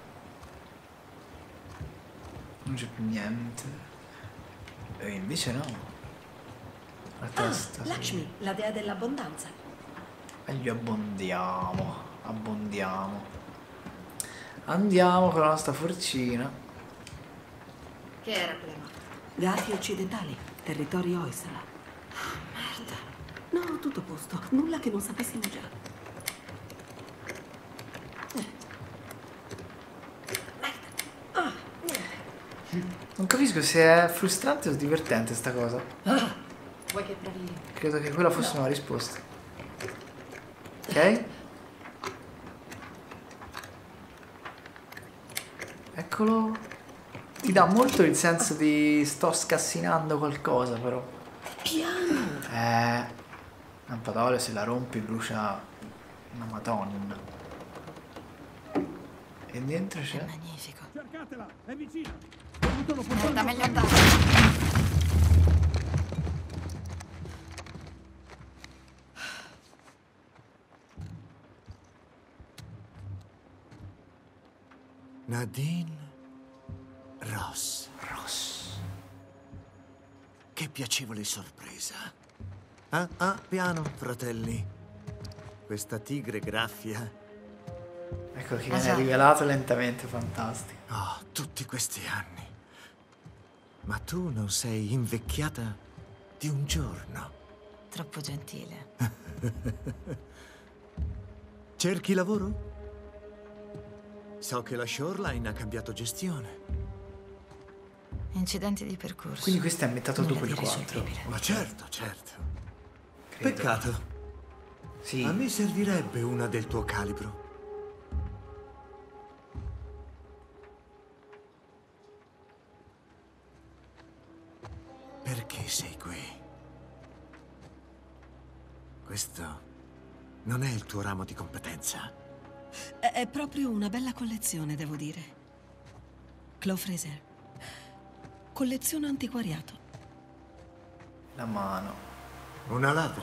Non c'è più niente. E invece no. La testa. Ah, Lakshmi, sì. La dea dell'abbondanza. Meglio abbondiamo. Abbondiamo. Andiamo con la nostra forcina. Che era quella nota? Gati occidentali, territorio Hoysala. Ah, merda. No, tutto a posto. Nulla che non sapessimo già. Merda. Ah, niente. Non capisco se è frustrante o divertente sta cosa. Ah, vuoi che provi? Credo che quella fosse una risposta. Ok? Eccolo. Ti dà molto il senso di sto scassinando qualcosa, però. Piano! Eh. Lampadolio se la rompi brucia una madonna. E dentro c'è. Magnifico. Cercatela, è vicina. Merda, meglio andare. Nadine Ross. Ross. Che piacevole sorpresa. Ah, ah, piano, fratelli. Questa tigre graffia. Ecco che viene rivelato lentamente, fantastico. Oh, tutti questi anni. Ma tu non sei invecchiata di un giorno. Troppo gentile. Cerchi lavoro? So che la Shoreline ha cambiato gestione. Incidenti di percorso. Quindi questo è ambientato dopo il quattro. irrisolvibile. Ma certo, certo. Credo. Peccato. Sì. A me servirebbe una del tuo calibro. Perché sei qui? Questo non è il tuo ramo di competenza. È, è proprio una bella collezione, devo dire. Chloe Fraser. Collezione antiquariato. La mano. Una ladra.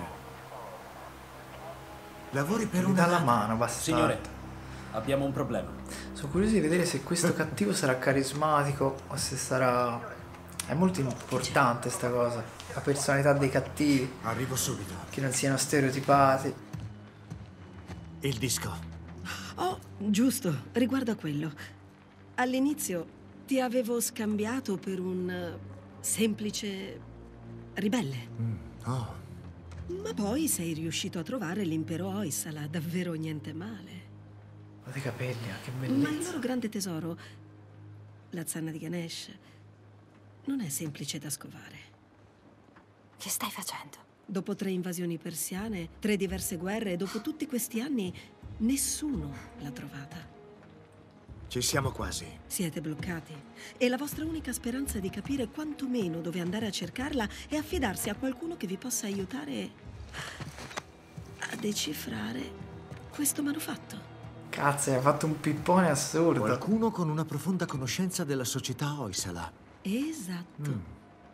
Lavori per Mi una dà la ladra. mano, basta. Signore, abbiamo un problema. Sono curioso di vedere se questo cattivo sarà carismatico o se sarà... È molto importante sta cosa. La personalità dei cattivi. Arrivo subito. Che non siano stereotipati. Il disco. Oh, giusto, riguardo a quello. All'inizio ti avevo scambiato per un eh, semplice ribelle. Mm. Oh. Ma poi sei riuscito a trovare l'impero Hoysala, davvero niente male. Guarda i capelli, che Ma il bellezza. loro grande tesoro, la zanna di Ganesh, non è semplice da scovare. Che stai facendo? Dopo tre invasioni persiane, tre diverse guerre, e dopo tutti questi anni, nessuno l'ha trovata. Ci siamo quasi. Siete bloccati. E la vostra unica speranza di capire quantomeno dove andare a cercarla è affidarsi a qualcuno che vi possa aiutare a decifrare questo manufatto. Cazzo, hai fatto un pippone assurdo. Qualcuno con una profonda conoscenza della società Hoysala. Esatto. Mm.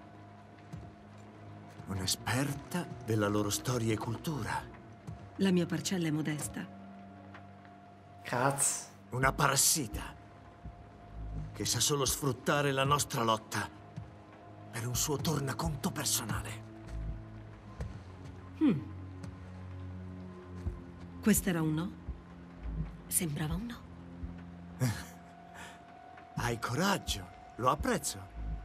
Un'esperta della loro storia e cultura. La mia parcella è modesta. Cazzo. Una parassita che sa solo sfruttare la nostra lotta per un suo tornaconto personale. Hmm. Questo era un no? Sembrava un no. Hai coraggio, lo apprezzo.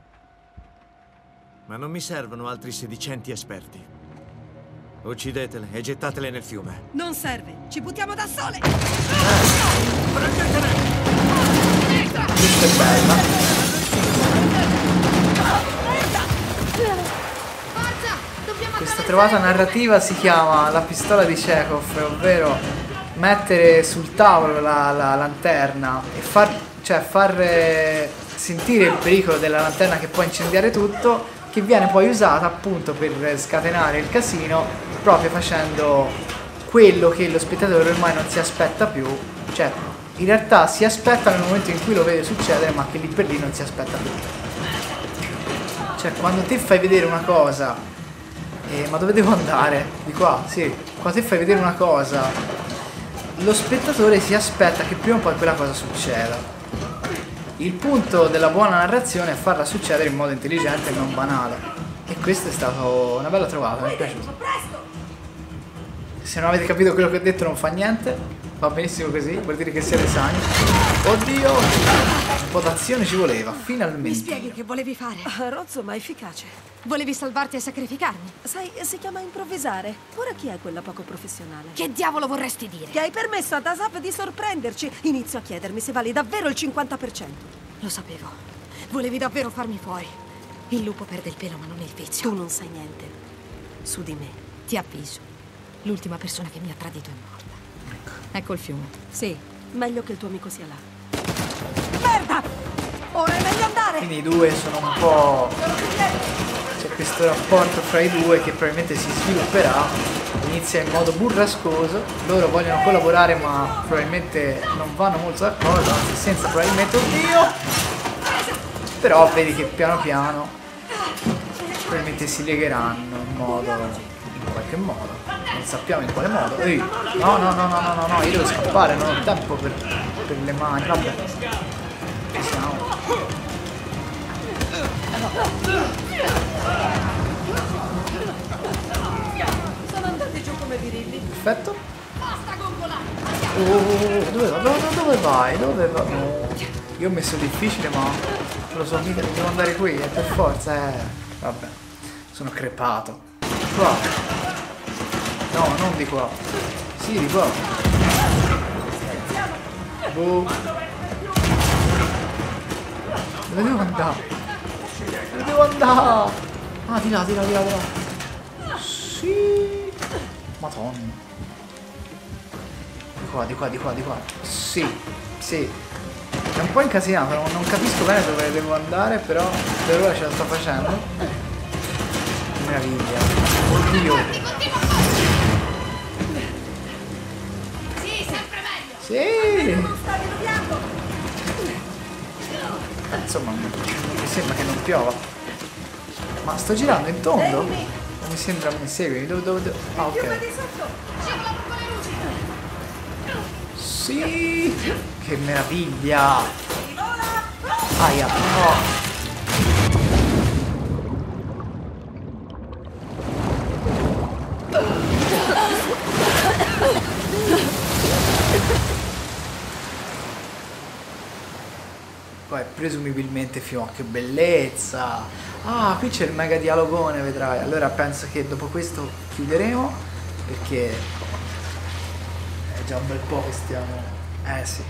Ma non mi servono altri sedicenti esperti. Uccidetele e gettatele nel fiume. Non serve, ci buttiamo da sole! Prendetele! Questa è bella. Forza! Dobbiamo Questa trovata narrativa si chiama La pistola di Chekhov, ovvero mettere sul tavolo la, la lanterna e far, cioè far eh, sentire il pericolo della lanterna che può incendiare tutto, che viene poi usata appunto per scatenare il casino, proprio facendo quello che lo spettatore ormai non si aspetta più, cioè in realtà si aspetta nel momento in cui lo vede succedere, ma che lì per lì non si aspetta più. Cioè, quando te fai vedere una cosa, eh, ma dove devo andare? Di qua, sì. Quando te fai vedere una cosa, lo spettatore si aspetta che prima o poi quella cosa succeda. Il punto della buona narrazione è farla succedere in modo intelligente e non banale. E questo è stato una bella trovata, mi è piaciuto. Se non avete capito quello che ho detto non fa niente. Va benissimo così, vuol dire che siete sani. Oddio! Un po' d'azione ci voleva, finalmente. Mi spieghi che volevi fare? Ah, rozzo ma efficace. Volevi salvarti e sacrificarmi? Sai, si chiama improvvisare. Ora chi è quella poco professionale? Che diavolo vorresti dire? Che hai permesso ad Asaf di sorprenderci. Inizio a chiedermi se vali davvero il cinquanta per cento. Lo sapevo. Volevi davvero farmi fuori. Il lupo perde il pelo ma non il vizio. Tu non sai niente. Su di me. Ti avviso. L'ultima persona che mi ha tradito è morta. Ecco il fiume. Sì, meglio che il tuo amico sia là. Merda! Ora è meglio andare! Quindi i due sono un po'... c'è questo rapporto fra i due che probabilmente si svilupperà. Inizia in modo burrascoso. Loro vogliono collaborare ma probabilmente non vanno molto d'accordo, anzi senza probabilmente... Oddio! Però vedi che piano piano probabilmente si legheranno in modo... in qualche modo. Non sappiamo in quale modo. Ehi. No, no, no, no, no, no, no, io devo scappare, non ho tempo per, per le mani. Vabbè. Ci siamo. Sono andati giù come birilli. Perfetto. Oh, dove, dove, dove vai? Dove vai? No. Io ho messo difficile, ma lo so, mica devo andare qui, è per forza, eh. Vabbè. Sono crepato. Qua. No, non di qua. Sì, di qua. Boh. Dove devo andare? Dove devo andare? Ah, di là, di là, di là, di là. Sì. Madonna. Di qua, di qua, di qua, di qua. Sì, sì. È un po' incasinato, non, non capisco bene dove devo andare, però per ora ce la sto facendo. Meraviglia. Oddio. Sì! Insomma, mi sembra che non piova. Ma sto girando in tondo? Mi sembra mi segui. Dove, dove, dove? Ah, ok. Sì! Che meraviglia! Aia! Oh. Poi presumibilmente Fion, che bellezza! Ah, qui c'è il mega dialogone, vedrai. Allora penso che dopo questo chiuderemo, perché è già un bel po' che stiamo... Eh sì.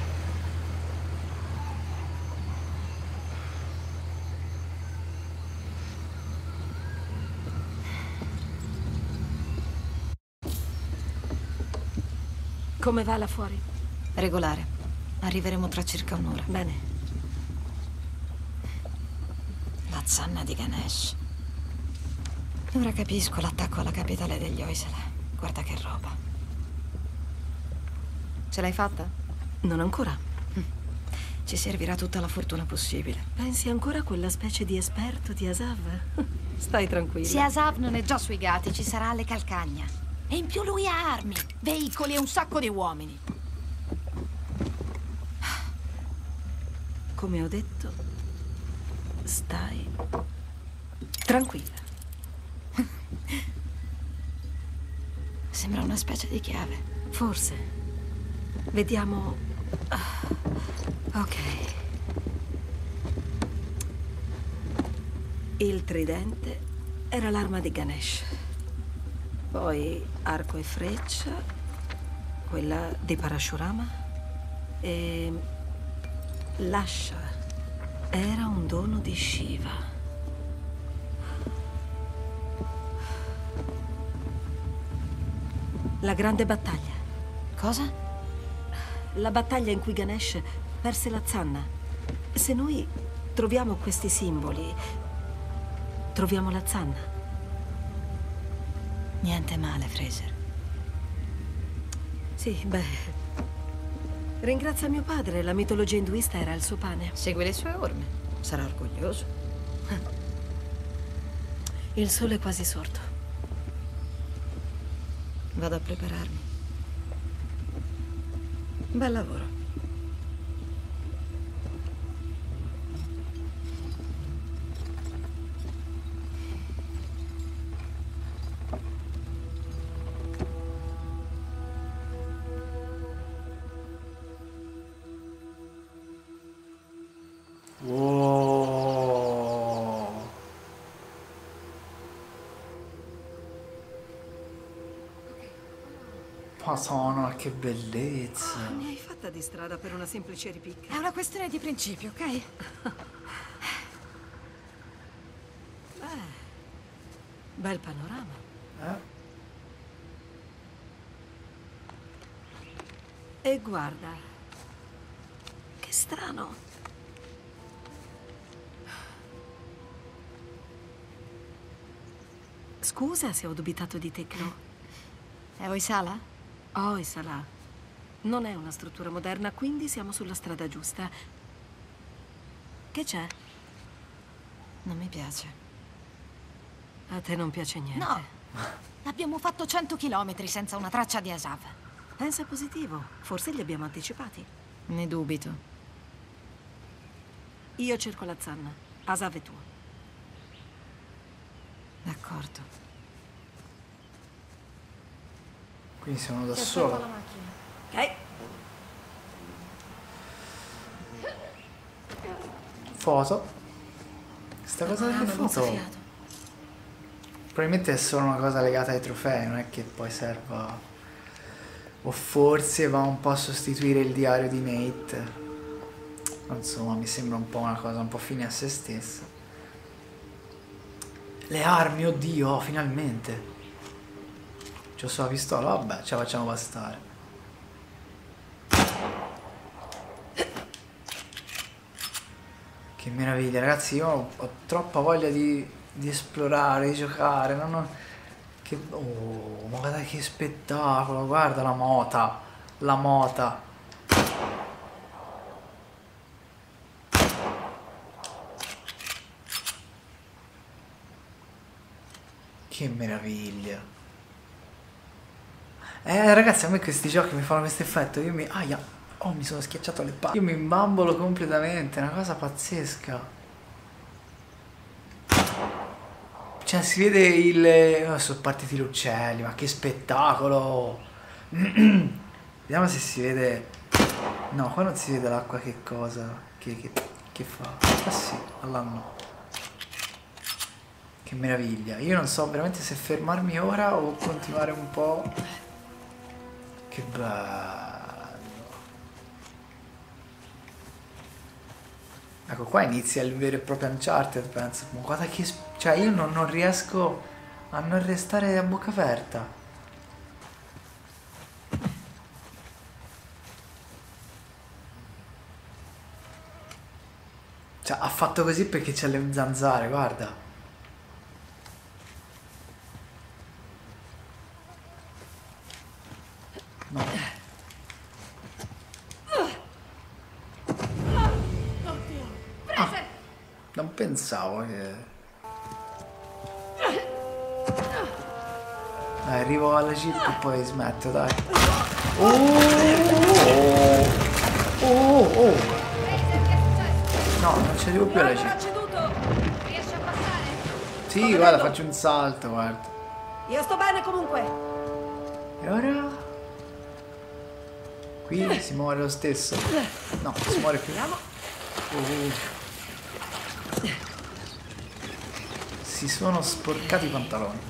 Come va là fuori? Regolare. Arriveremo tra circa un'ora. Bene. La zanna di Ganesh. Ora capisco l'attacco alla capitale degli Oisele. Guarda che roba. Ce l'hai fatta? Non ancora. Ci servirà tutta la fortuna possibile. Pensi ancora a quella specie di esperto di Asav? Stai tranquilla. Se Asav non è già sui gati, ci sarà alle calcagna. E in più lui ha armi, veicoli e un sacco di uomini. Come ho detto, stai tranquilla. Sembra una specie di chiave. Forse. Vediamo. Ok. Il tridente era l'arma di Ganesh. Poi arco e freccia, quella di Parashurama, e l'ascia era un dono di Shiva. La grande battaglia. Cosa? La battaglia in cui Ganesh perse la zanna. Se noi troviamo questi simboli, troviamo la zanna. Niente male, Fraser. Sì, beh, Ringrazia mio padre, la mitologia induista era il suo pane. Segui le sue orme. Sarà orgoglioso. Il sole è quasi sorto. Vado a prepararmi. Bel lavoro. Wow. Madonna, che bellezza. Oh, mi hai fatta di strada per una semplice ripicca. È una questione di principio, ok? Beh, bel panorama. Eh? E guarda, che strano. Scusa se ho dubitato di te, Chloe. È Oisala? Oisala. Non è una struttura moderna, quindi siamo sulla strada giusta. Che c'è? Non mi piace. A te non piace niente? No! Abbiamo fatto cento chilometri senza una traccia di Asav. Pensa positivo. Forse li abbiamo anticipati. Ne dubito. Io cerco la zanna. Asav è tuo. D'accordo. Quindi sono da solo. Ok. Foto. Questa cosa delle foto probabilmente è solo una cosa legata ai trofei, non è che poi serva. O forse va un po' a sostituire il diario di Nate. Insomma, mi sembra un po' una cosa un po' fine a se stessa. Le armi, oddio, oh, finalmente. C'ho solo la pistola, vabbè, ce la facciamo bastare. Che meraviglia, ragazzi, io ho, ho troppa voglia di, di esplorare, di giocare, non ho... Che... Oh, ma guarda che spettacolo, guarda la mota, la mota. Che meraviglia. Eh ragazzi, a me questi giochi mi fanno questo effetto, io mi... Aia, oh mi sono schiacciato le palle. Io mi imbambolo completamente, è una cosa pazzesca. Cioè si vede il... Oh, sono partiti gli uccelli, ma che spettacolo. Vediamo se si vede... No, qua non si vede l'acqua che cosa, che, che, che fa. Ah sì, all'anno. Che meraviglia. Io non so veramente se fermarmi ora o continuare un po'. Che bello. Ecco qua inizia il vero e proprio Uncharted, penso. Ma guarda che... Cioè io non, non riesco a non restare a bocca aperta. Cioè ha fatto così perché c'è le zanzare, guarda. No. Ah, non pensavo che... Dai, arrivo alla jeep e poi smetto, dai. Oh, oh, oh, oh. No, non ci arrivo più alla jeep. Riesci a passare? Sì, guarda, faccio un salto, guarda. Io sto bene comunque. E ora? Qui si muore lo stesso. No, si muore più. Oh. Si sono sporcati i pantaloni.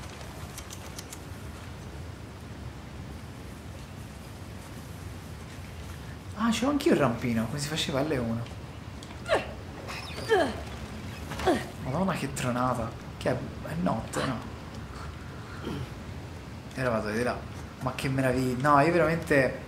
Ah, c'ho anch'io il rampino, come si faceva alle uno. Madonna che tronata. Che è, è notte, no? E ora vado di là. Ma che meraviglia. No, io veramente...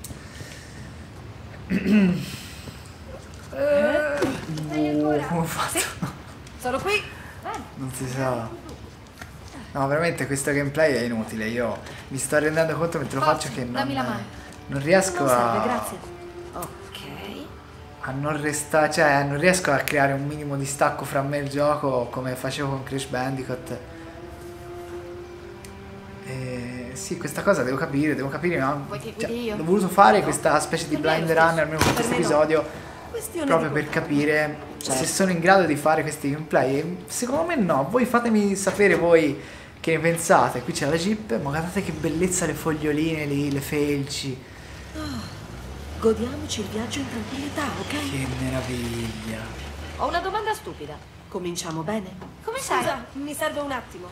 Eh? Oh, come ho fatto? Sì. Sono qui. Non si sa. No, veramente questo gameplay è inutile. Io mi sto rendendo conto mentre lo faccio che non, dammi la mano. non riesco Non serve, a... grazie. Ok. A non restare, cioè non riesco a creare un minimo di stacco fra me e il gioco come facevo con Crash Bandicoot. E sì, questa cosa devo capire, devo capire, ma cioè, l'ho voluto fare no. questa specie di blind run almeno per questo episodio no. proprio per capire certo. se sono in grado di fare questi gameplay. E secondo me no, voi fatemi sapere voi che ne pensate. Qui c'è la jeep, ma guardate che bellezza le foglioline lì, le felci. Oh. Godiamoci il viaggio in tranquillità, ok? Che meraviglia. Ho una domanda stupida. Cominciamo bene? Come sai? Scusa, mi serve un attimo.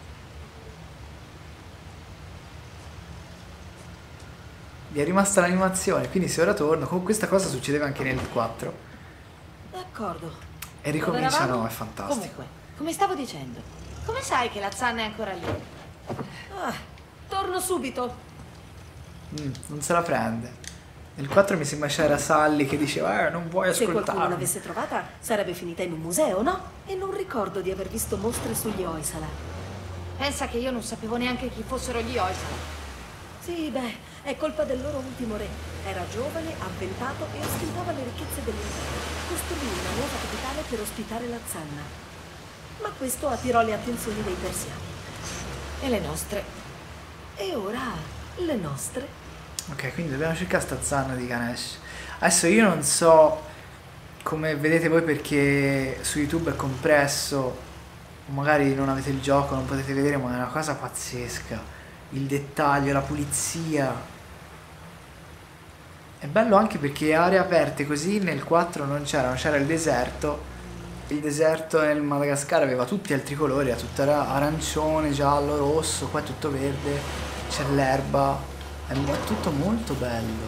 Mi è rimasta l'animazione, quindi se ora torno, con questa cosa succedeva anche nel quattro. D'accordo. E ricominciano, è fantastico. Comunque, come stavo dicendo, come sai che la zanna è ancora lì? Ah, torno subito. Mm, non se la prende. Nel quattro mi sembra c'era Sally che diceva eh, non vuoi ascoltarmi. Se qualcuno l'avesse trovata sarebbe finita in un museo, no? E non ricordo di aver visto mostre sugli Oisala. Pensa che io non sapevo neanche chi fossero gli Oisala. Sì, beh, è colpa del loro ultimo re. Era giovane, avventato e ostentava le ricchezze dell'impero. Costruì una nuova capitale per ospitare la zanna. Ma questo attirò le attenzioni dei persiani. E le nostre? E ora le nostre? Ok, quindi dobbiamo cercare sta zanna di Ganesh. Adesso io non so come vedete voi perché su YouTube è compresso, magari non avete il gioco, non potete vedere, ma è una cosa pazzesca. Il dettaglio, la pulizia. È bello anche perché aree aperte così nel quattro non c'erano, c'era il deserto. Il deserto nel Madagascar aveva tutti altri colori, era tutto arancione, giallo, rosso, qua è tutto verde, c'è l'erba. È tutto molto bello.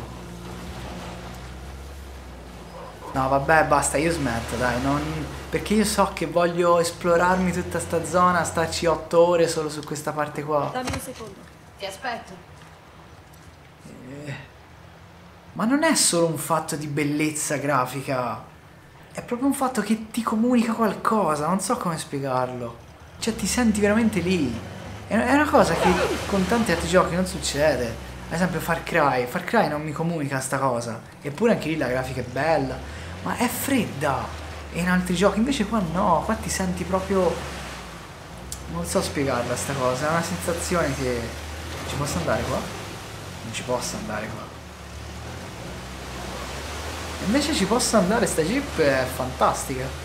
No vabbè basta, io smetto dai, non... perché io so che voglio esplorarmi tutta sta zona, starci otto ore solo su questa parte qua. Dammi un secondo. Ti aspetto. Eh... Ma non è solo un fatto di bellezza grafica, è proprio un fatto che ti comunica qualcosa, non so come spiegarlo. Cioè ti senti veramente lì. È una cosa che con tanti altri giochi non succede. Ad esempio Far Cry, Far Cry non mi comunica sta cosa, eppure anche lì la grafica è bella, ma è fredda, e in altri giochi invece qua no, qua ti senti proprio, non so spiegarla sta cosa, è una sensazione che, ci posso andare qua? Non ci posso andare qua, invece ci posso andare, sta jeep è fantastica.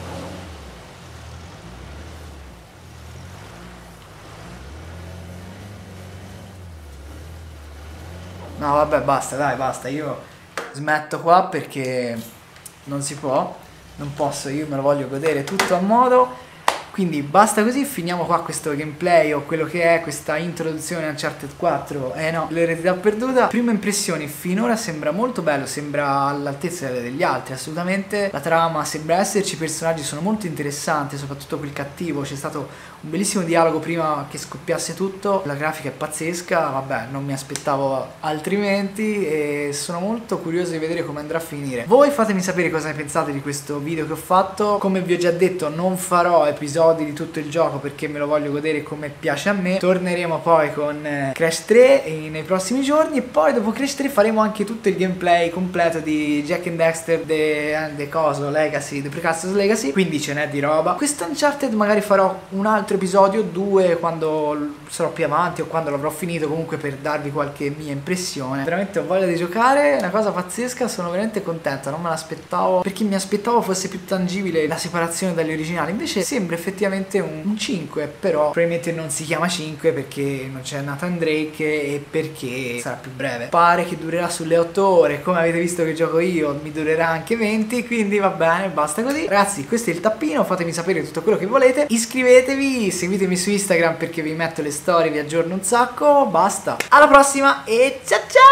No vabbè basta, dai basta, io smetto qua perché non si può, non posso, io me lo voglio godere tutto a modo, quindi basta così, finiamo qua questo gameplay o quello che è questa introduzione a Uncharted quattro, eh no, l'eredità perduta. Prime impressioni, finora sembra molto bello, sembra all'altezza degli altri, assolutamente, la trama sembra esserci, i personaggi sono molto interessanti, soprattutto quel cattivo, c'è stato un bellissimo dialogo prima che scoppiasse tutto, la grafica è pazzesca, vabbè non mi aspettavo altrimenti e sono molto curioso di vedere come andrà a finire. Voi fatemi sapere cosa ne pensate di questo video che ho fatto, come vi ho già detto non farò episodi di tutto il gioco perché me lo voglio godere come piace a me, torneremo poi con Crash tre nei prossimi giorni e poi dopo Crash tre faremo anche tutto il gameplay completo di Jak and Daxter, The, The Coso Legacy, The Precarious Legacy, quindi ce n'è di roba. Questo Uncharted magari farò un altro episodio, due quando sarò più avanti o quando l'avrò finito, comunque per darvi qualche mia impressione. Veramente ho voglia di giocare, è una cosa pazzesca, sono veramente contenta, non me l'aspettavo perché mi aspettavo fosse più tangibile la separazione dagli originali, invece sembra effettivamente un, un cinque, però probabilmente non si chiama cinque perché non c'è Nathan Drake e perché sarà più breve. Pare che durerà sulle otto ore, come avete visto che gioco io mi durerà anche venti, quindi va bene, basta così. Ragazzi, questo è il tappino, fatemi sapere tutto quello che volete, iscrivetevi, seguitemi su Instagram perché vi metto le storie, vi aggiorno un sacco, basta. Alla prossima e ciao ciao!